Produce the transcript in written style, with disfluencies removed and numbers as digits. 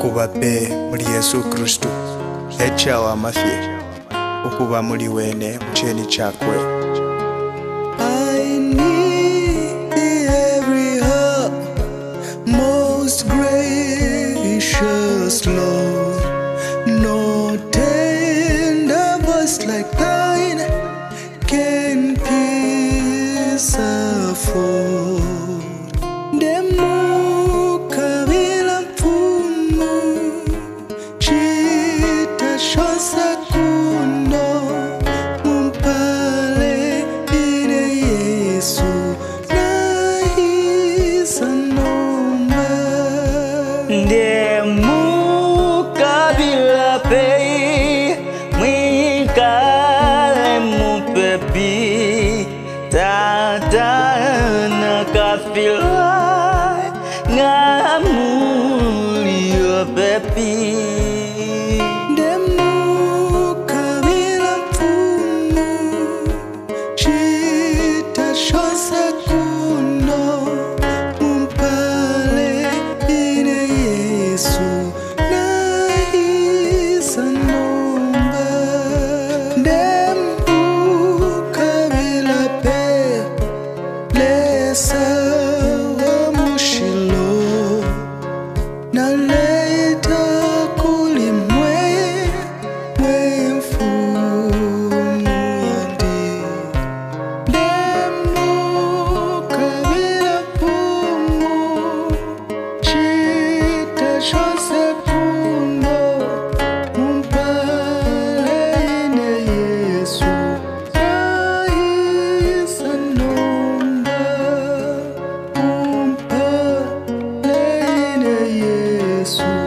okuba be muli Yesu Kristo ekyawa amafye okuba muli wene mukyeni kyakwe. I need every heart, most gracious Lord. No tender voice like thine can pierce afford. Demuka bila mfumo, chita shosa kuno, mumpale ine Yesu na hisa nomba. Demuka bila pei, mwikale mupepi, tata na kafila ngamuli yo pepi. Demuka bila mfumo, chita shosa kuno, mumpale ine Yesu na hisa nomba. Demuka bila pe lesa wa mushilo na leita kulimwe mfumu yandi. Demuka bila pumu, chita shose kuno, mumpale ine Yesu na hisa nomba. Mumpale ine Yesu.